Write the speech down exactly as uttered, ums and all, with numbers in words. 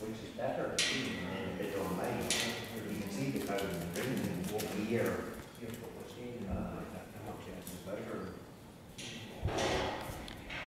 which is better, than an individual line. You can see the code in the green, what we are